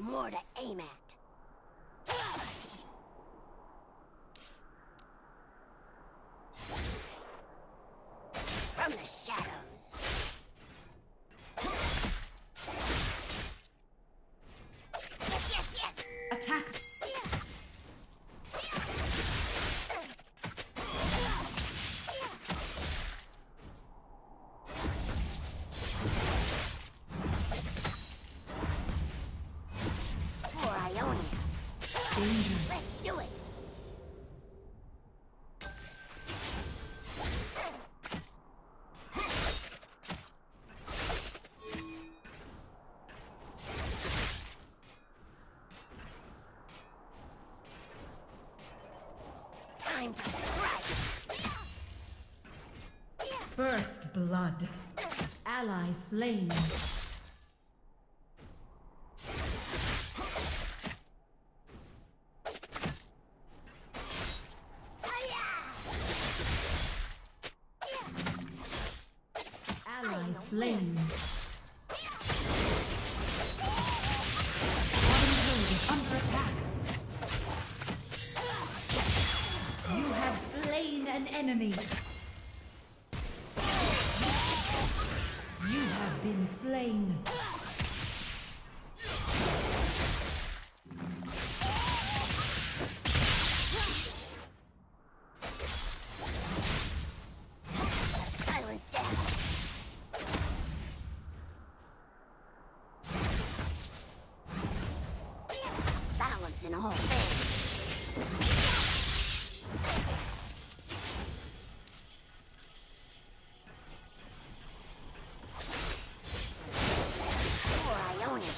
more to aim at. From the shadows. Yes! Attack! For Ionia. Danger. Let's do it. Time to strike. First blood. Ally slain. Ally slain. Bottom turret is under attack. You have slain an enemy. You have been slain. Silent death. Balance in all things. For Ionia.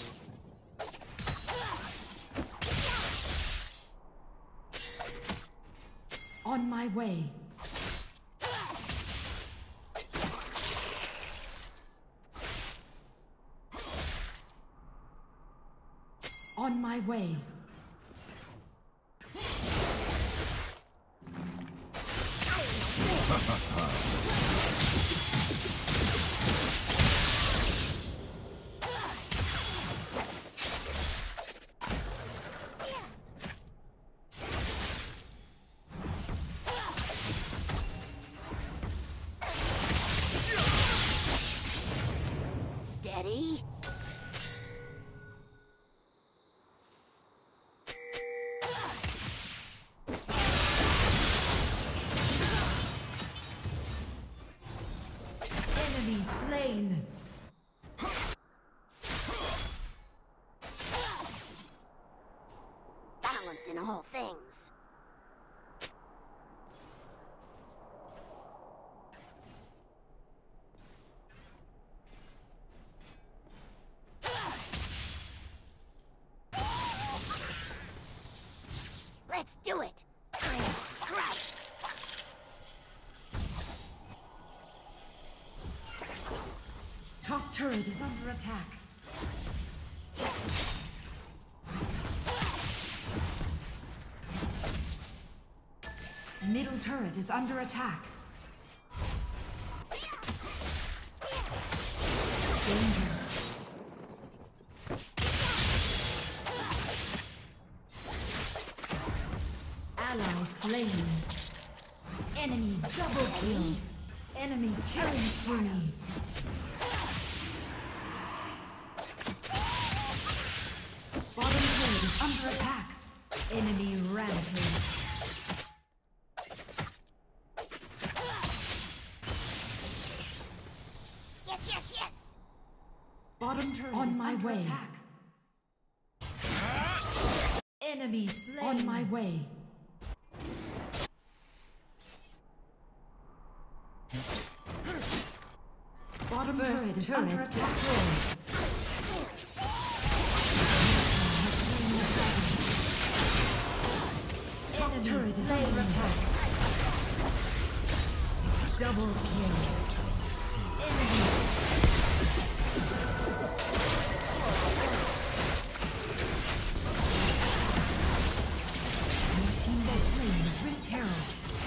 On my way. On my way. Steady. Enemy slain. Balance in all things. Let's do it. Time to strike. Top turret is under attack. Middle turret is under attack. Danger. Ally slain. Enemy double kill. Enemy killing spree. Bottom turret is under attack. Enemy rampage. Yes! Bottom turret on my way. Attack. Enemy slain. On my way. Bottom turret is under attack. Top turret is under attack. Double kill. Enemy. Your team has slain the Grid Terror.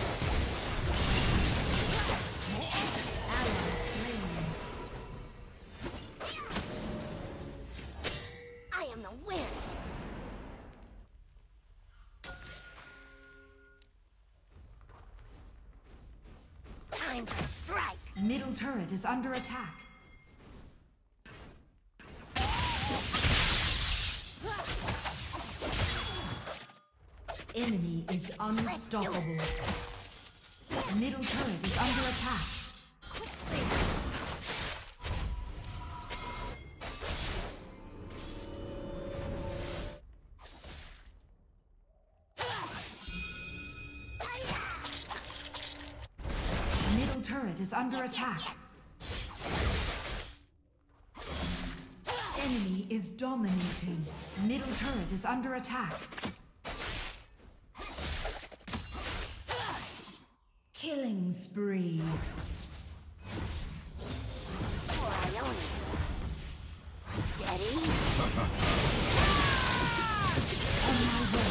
Ally slain. I am the wind. Middle turret is under attack. Enemy is unstoppable. Middle turret is under attack. Middle turret is under attack. Enemy is dominating. Middle turret is under attack. Killing spree. For Ione. Steady. On my way.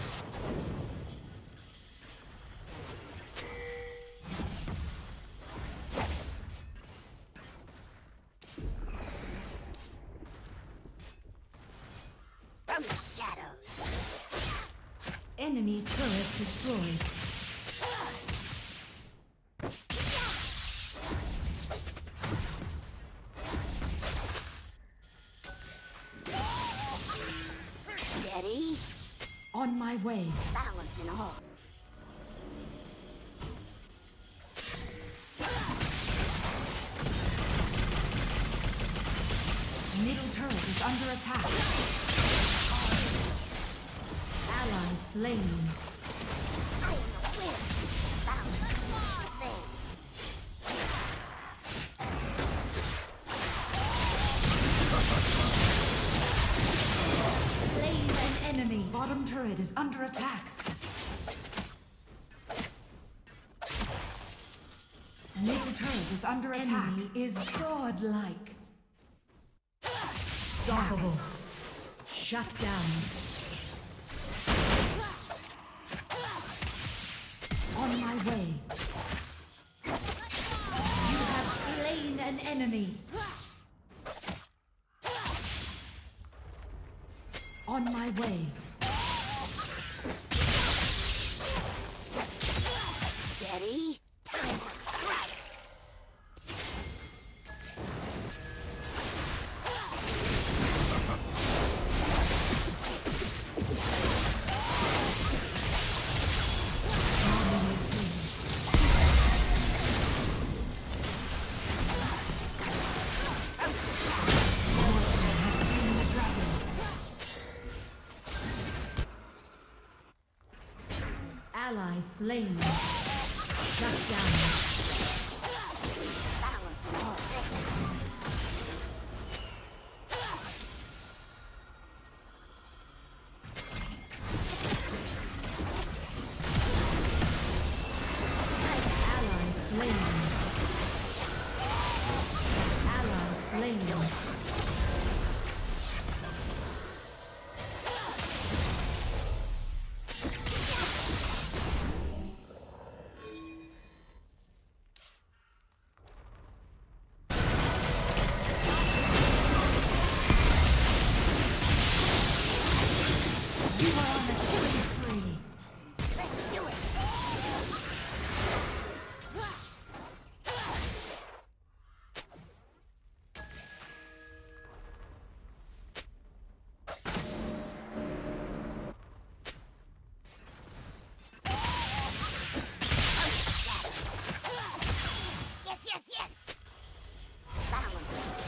From the shadows. Enemy turret destroyed. Steady. On my way. Balance and all. Middle turret is under attack. Ally slain. I am the wind. Balance all things. Slain an enemy. Bottom turret is under attack. Middle turret is under attack. Enemy is godlike. Unstoppable. Shut down. On my way. You have slain an enemy. On my way. Steady. Time to strike. Ally slain. Shut down. Balance and all things. Ally slain. Ally slain. You are on a killing spree. Let's do it. Yes, yes, yes. Balance.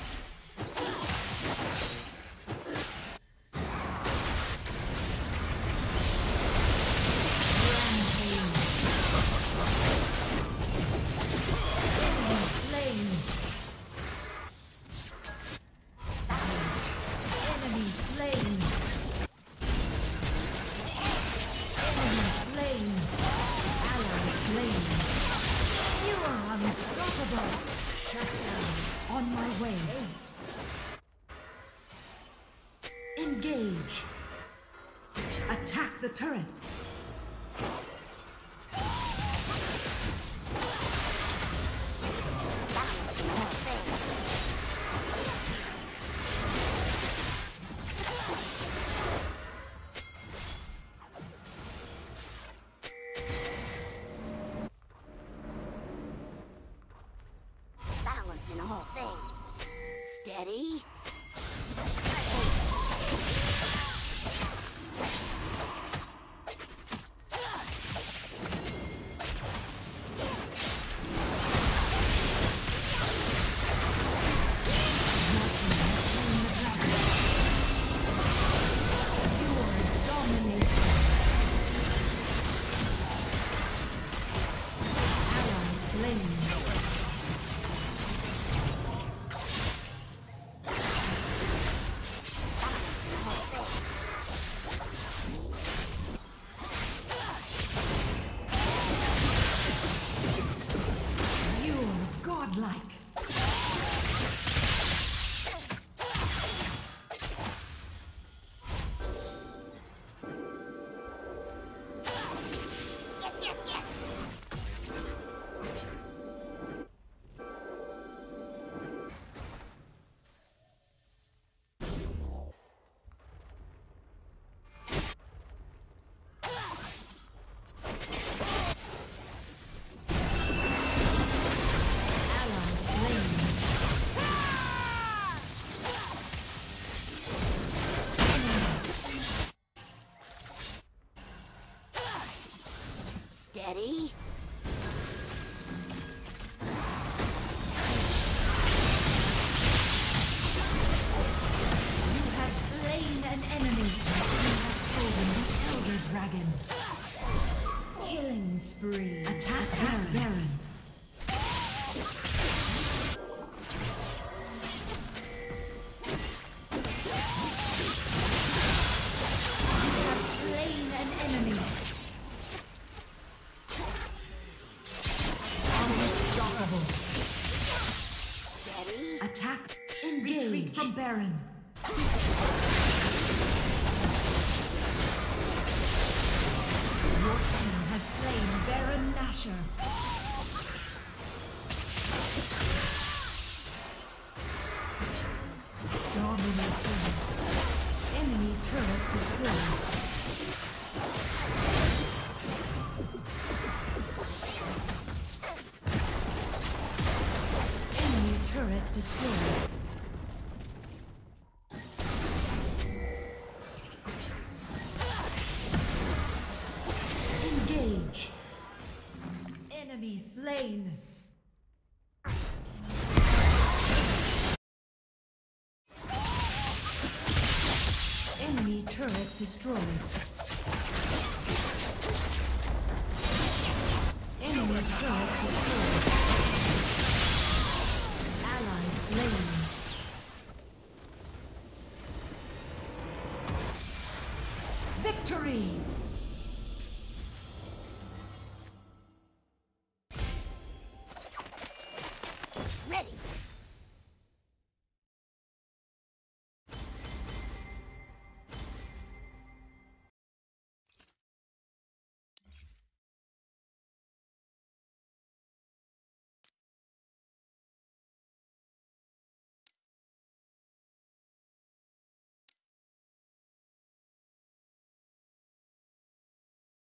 Enemy slain. Enemy slain. Ally slain. You are unstoppable. Shut down. On my way. Engage. Attack the turret. Balance and all things. blaze. Steady. Steady. You have slain an enemy. You have stolen the Elder Dragon. Killing spree. Attack Baron. You have slain an enemy. Unstoppable. Steady. Attack. Engage. Retreat from Baron. Your team has slain Baron Nashor. Dominating. Enemy turret destroyed. Enemy turret destroyed. Engage. Enemy slain. Enemy turret destroyed. Enemy turret destroyed.